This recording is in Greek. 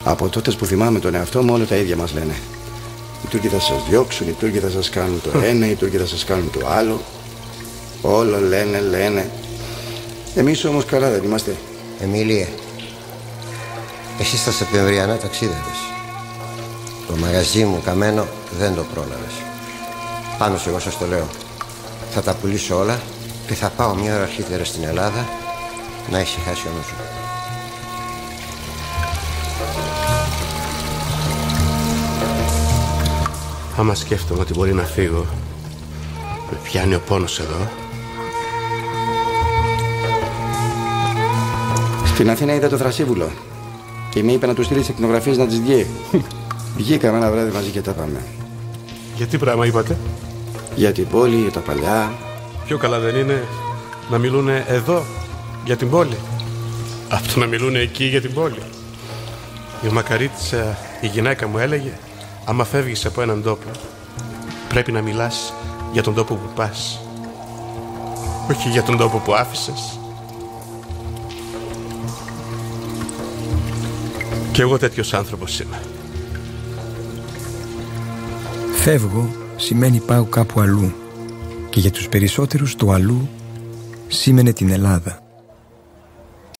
Από τότε που θυμάμαι τον εαυτό μου, όλα τα ίδια μας λένε. Οι Τούρκοι θα σας διώξουν, οι Τούρκοι θα σας κάνουν το ένα, οι Τούρκοι θα σας κάνουν το άλλο. Όλο λένε. Εμείς όμως καλά δεν είμαστε? Εμίλια, εσύ στα Σεπτεμβριανά ταξίδευες. Το μαγαζί μου καμένο δεν το πρόλαβες. Πάνω εγώ σας το λέω. Θα τα πουλήσω όλα και θα πάω μια ώρα αρχίτερα στην Ελλάδα να ησυχάσει ο νους μου. Άμα σκέφτομαι ότι μπορεί να φύγω, με πιάνει ο πόνος εδώ. Στην Αθήνα είδα το Θρασίβουλο και με είπε να του στείλει εκνογραφίες να τις βγει. Βγήκαμε ένα βράδυ μαζί και τα πάμε. Για τι πράγμα είπατε? Για την πόλη, για τα παλιά. Πιο καλά δεν είναι να μιλούν εδώ για την πόλη από το να μιλούν εκεί για την πόλη? Η Μακαρίτησα, η γυναίκα μου, έλεγε: άμα φεύγεις από έναν τόπο, πρέπει να μιλάς για τον τόπο που πας, όχι για τον τόπο που άφησες. Κι εγώ τέτοιος άνθρωπος είμαι. Φεύγω σημαίνει πάω κάπου αλλού, και για τους περισσότερους το αλλού σήμαινε την Ελλάδα.